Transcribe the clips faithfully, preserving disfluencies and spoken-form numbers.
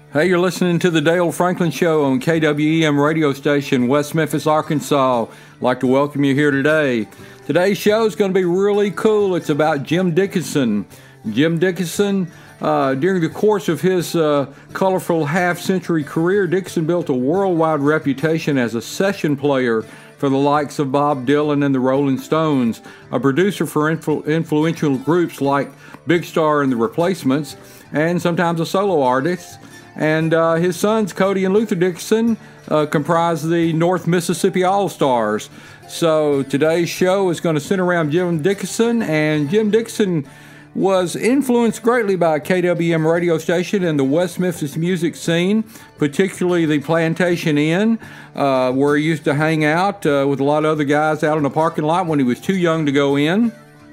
Hey, you're listening to the Dale Franklin Show on K W E M Radio Station, West Memphis, Arkansas. I'd like to welcome you here today. Today's show is going to be really cool. It's about Jim Dickinson. Jim Dickinson, uh, during the course of his uh, colorful half-century career, Dickinson built a worldwide reputation as a session player for the likes of Bob Dylan and the Rolling Stones, a producer for influ- influential groups like Big Star and the Replacements, and sometimes a solo artist. And uh, his sons, Cody and Luther Dickinson, uh, comprise the North Mississippi All-Stars. So today's show is going to center around Jim Dickinson, and Jim Dickinson was influenced greatly by K W E M Radio Station and the West Memphis music scene, particularly the Plantation Inn, uh, where he used to hang out uh, with a lot of other guys out in the parking lot when he was too young to go in.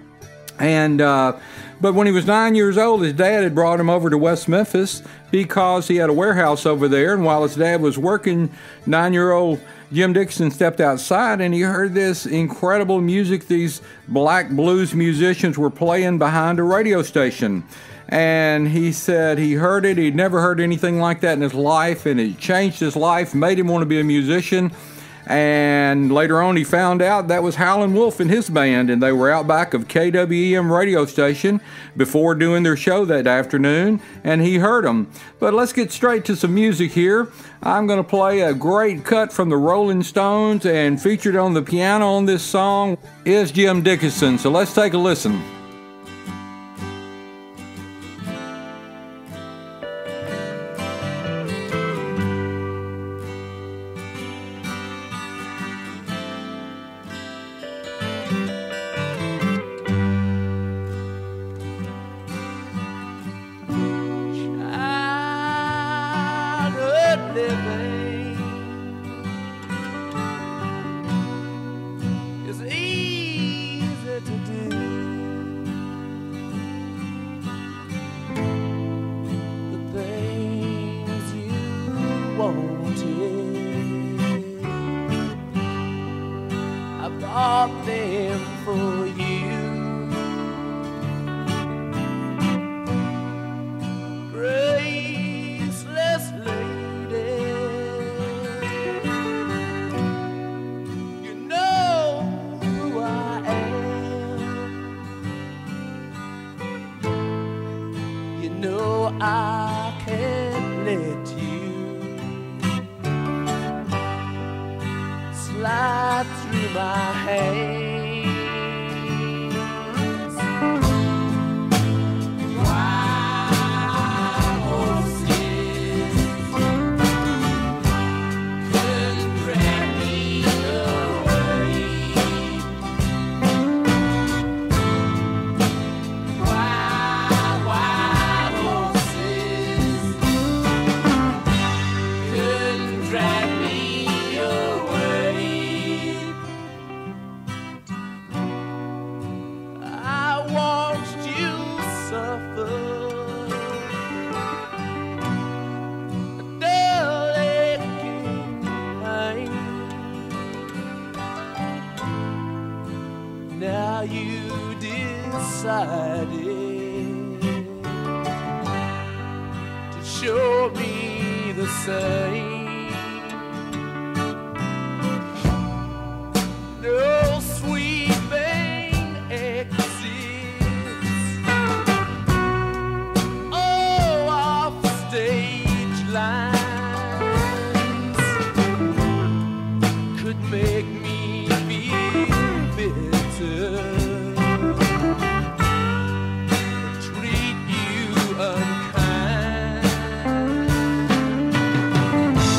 And uh, but when he was nine years old, his dad had brought him over to West Memphis because he had a warehouse over there. And while his dad was working, nine-year-old Jim Dickinson stepped outside and he heard this incredible music these black blues musicians were playing behind a radio station. And he said he heard it. He'd never heard anything like that in his life, and it changed his life, made him want to be a musician. And later on, he found out that was Howlin Wolf and his band, and they were out back of K W E M Radio Station before doing their show that afternoon, and he heard them. But let's get straight to some music here. I'm going to play a great cut from the Rolling Stones, and featured on the piano on this song is Jim Dickinson. So let's take a listen. Treat you unkind.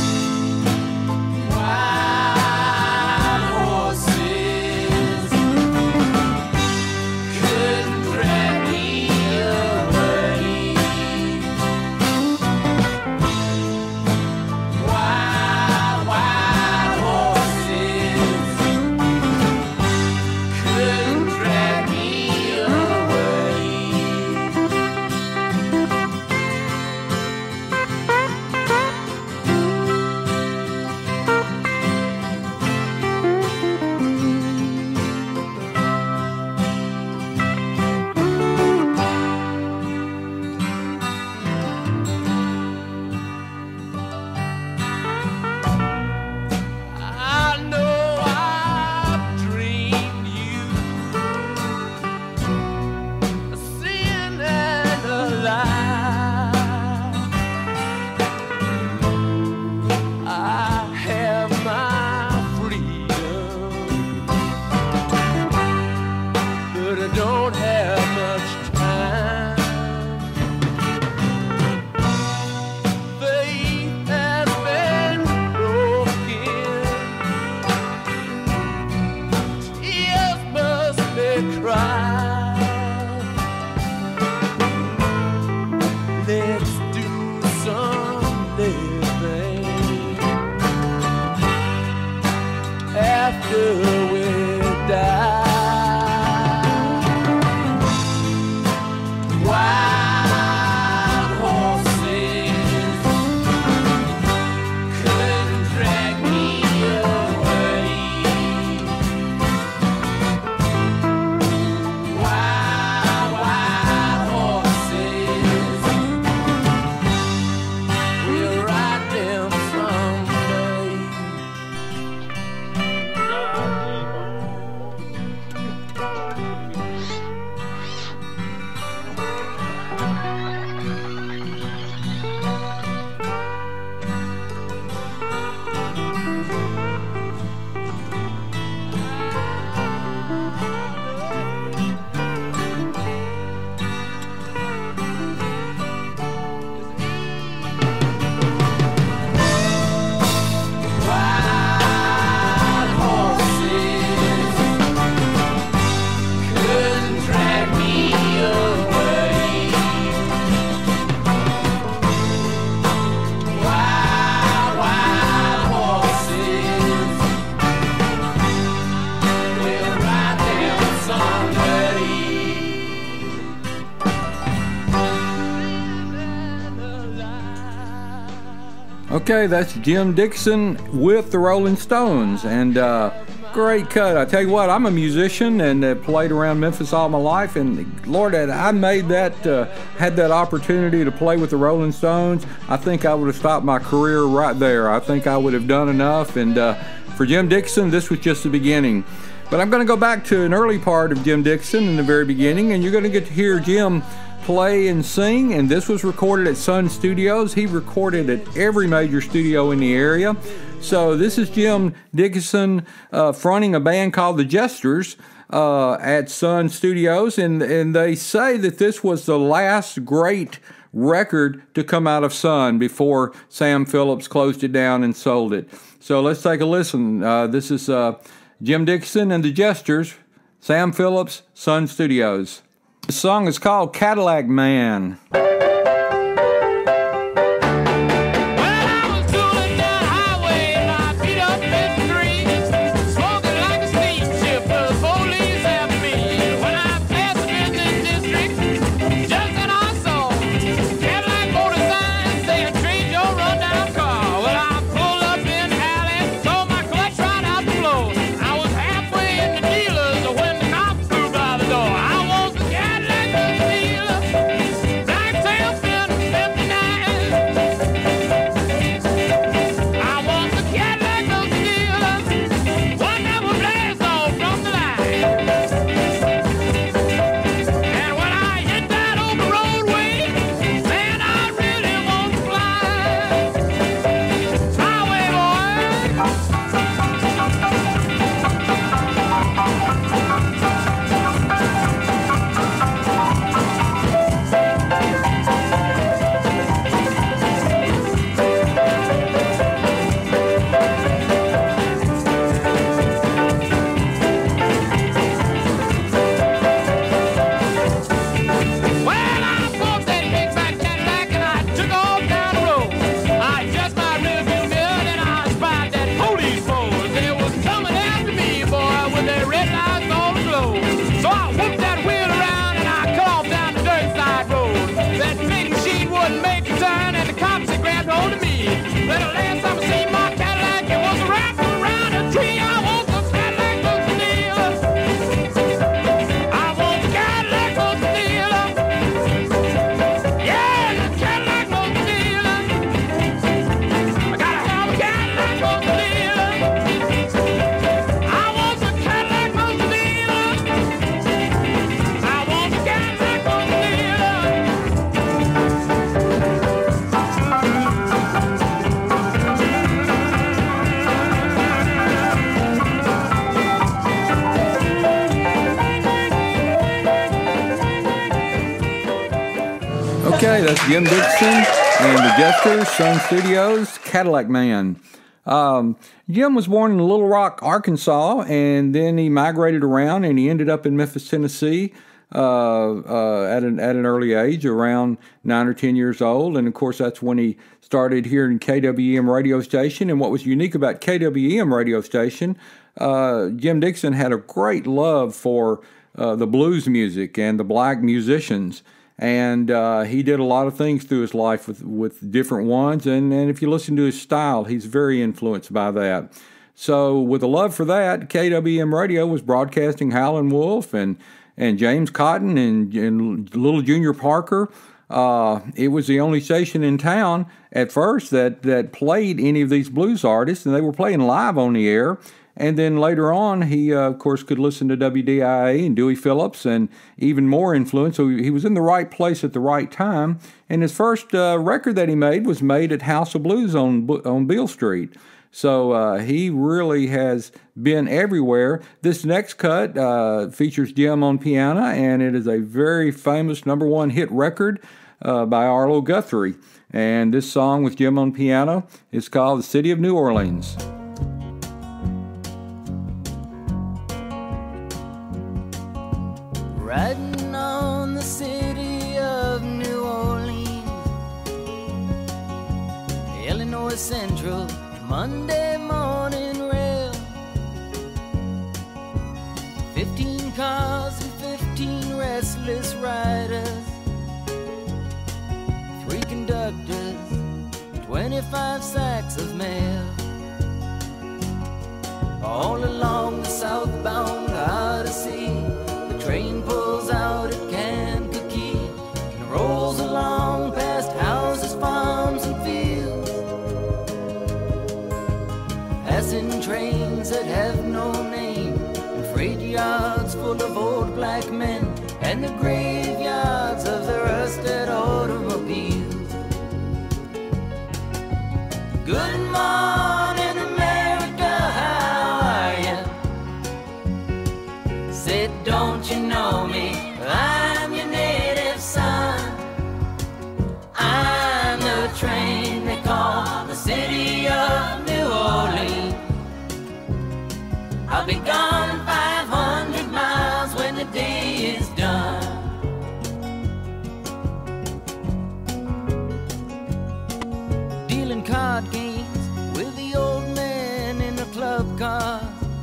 Okay, that's Jim Dickinson with the Rolling Stones, and uh, great cut. I tell you what, I'm a musician and uh, played around Memphis all my life, and Lord, I made that, uh, had that opportunity to play with the Rolling Stones. I think I would have stopped my career right there. I think I would have done enough, and uh, for Jim Dickinson, this was just the beginning. But I'm going to go back to an early part of Jim Dickinson in the very beginning, and you're going to get to hear Jim play and sing, and this was recorded at Sun Studios. He recorded at every major studio in the area. So this is Jim Dickinson uh, fronting a band called the Jesters uh, at Sun Studios, and, and they say that this was the last great record to come out of Sun before Sam Phillips closed it down and sold it. So let's take a listen. Uh, this is uh, Jim Dickinson and the Jesters, Sam Phillips, Sun Studios. The song is called Cadillac Man. Okay, that's Jim Dickinson and the Jesters, Sun Studios, Cadillac Man. Um, Jim was born in Little Rock, Arkansas, and then he migrated around, and he ended up in Memphis, Tennessee uh, uh, at an at an early age, around nine or ten years old. And of course, that's when he started here in K W E M Radio Station. And what was unique about K W E M Radio Station, uh, Jim Dickinson had a great love for uh, the blues music and the black musicians. And uh, he did a lot of things through his life with, with different ones. And, and if you listen to his style, he's very influenced by that. So with a love for that, K W E M Radio was broadcasting Howlin Wolf and, and James Cotton and, and Little Junior Parker. Uh, it was the only station in town at first that, that played any of these blues artists, and they were playing live on the air. And then later on, he, uh, of course, could listen to W D I A and Dewey Phillips and even more influence. So he was in the right place at the right time. And his first uh, record that he made was made at House of Blues on on Beale Street. So uh, he really has been everywhere. This next cut uh, features Jim on piano, and it is a very famous number one hit record uh, by Arlo Guthrie. And this song with Jim on piano is called The City of New Orleans. Riding on the city of New Orleans, Illinois Central, Monday morning rail. Fifteen cars and fifteen restless riders, three conductors, twenty twenty-five sacks of mail. All along the southbound Odyssey, the train pulls out at Kankakee and rolls along past houses, farms, and fields, passing trains that have no name, and freight yards full of old black men, and the graveyards of the rusted automobiles. Good morning, America, how are you? Said, don't you know me? I'm your native son. I'm the train they call the city of New Orleans. I'll be gone five hundred miles when the day is done. Dealing card games with the old man in the club car.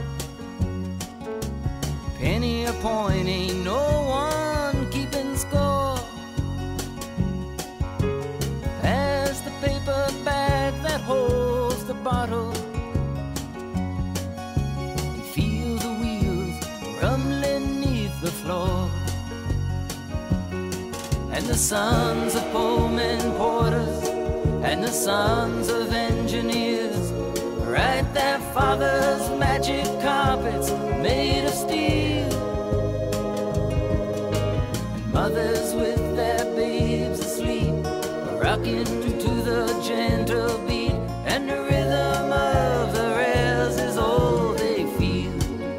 Penny a point, ain't no one keeping score. Pass the paper bag that holds the bottle. You feel the wheels rumbling neath the floor. And the sons of Pullman porters and the sons of engineers write their fathers' magic carpets made of steel. And mothers with their babes asleep are rocking to the gentle beat, and the rhythm of the rails is all they feel.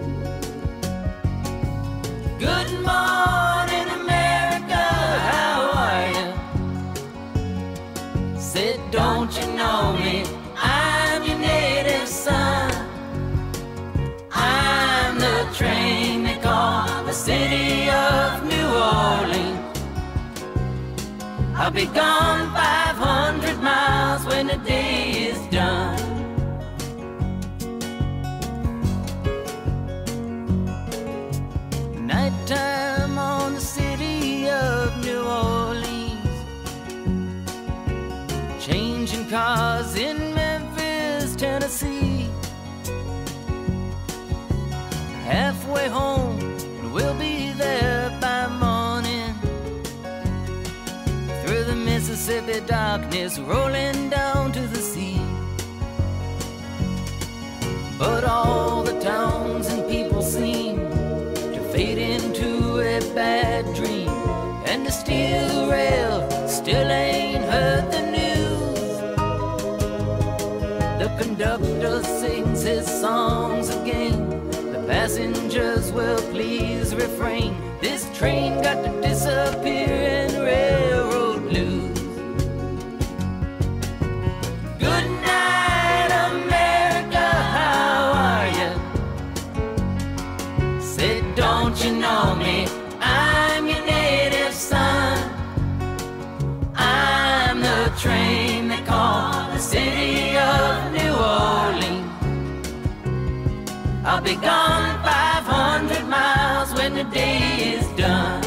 Good morning, America, how are you? Said, don't you know me? I'm your native son. I'm the train they call the city of New Orleans. I'll be gone five hundred miles when the day is done. Nighttime on the city of New Orleans, changing cars in Memphis, Tennessee. Halfway home, and we'll be there by morning. Through the Mississippi darkness, rolling down to the sea. But all the towns and people seem to fade into a bad dream, and the steel rail still ain't heard the news. The conductor sings his songs again. The passengers will please refrain. This train got to disappear in railroad blues. Good night, America, how are you? Said, don't you know me? I'm your native son. I'm the train they call the city of New Orleans. I'll be gone five hundred miles when the day is done.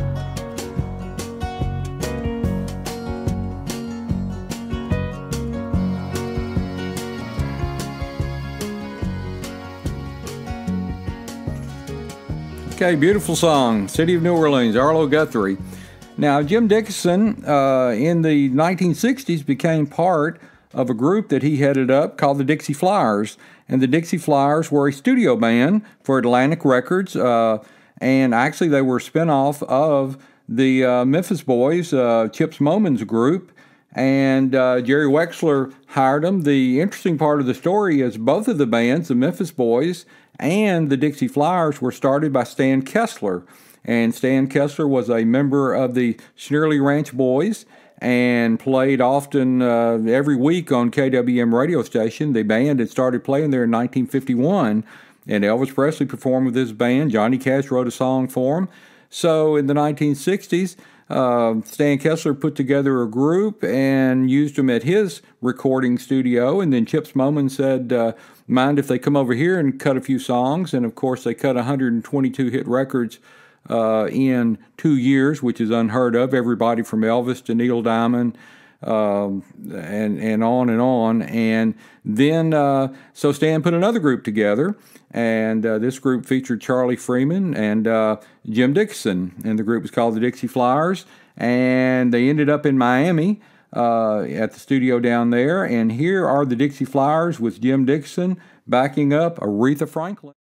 Okay, beautiful song, City of New Orleans, Arlo Guthrie. Now, Jim Dickinson, uh, in the nineteen sixties, became part of a group that he headed up called the Dixie Flyers. And the Dixie Flyers were a studio band for Atlantic Records, uh, and actually they were a spinoff of the uh, Memphis Boys, uh, Chips Moman's group, and uh, Jerry Wexler hired them. The interesting part of the story is both of the bands, the Memphis Boys and the Dixie Flyers, were started by Stan Kessler. And Stan Kessler was a member of the Schneerly Ranch Boys and played often uh, every week on K W E M Radio Station. The band had started playing there in nineteen fifty-one, and Elvis Presley performed with his band. Johnny Cash wrote a song for him. So in the nineteen sixties, uh, Stan Kessler put together a group and used them at his recording studio, and then Chips Moman said, uh, mind if they come over here and cut a few songs? And of course they cut one hundred twenty-two hit records uh, in two years, which is unheard of. Everybody from Elvis to Neil Diamond, um, and and on and on. And then, uh, so Stan put another group together, and uh, this group featured Charlie Freeman and uh, Jim Dickinson, and the group was called the Dixie Flyers, and they ended up in Miami uh, at the studio down there. And here are the Dixie Flyers with Jim Dickinson backing up Aretha Franklin.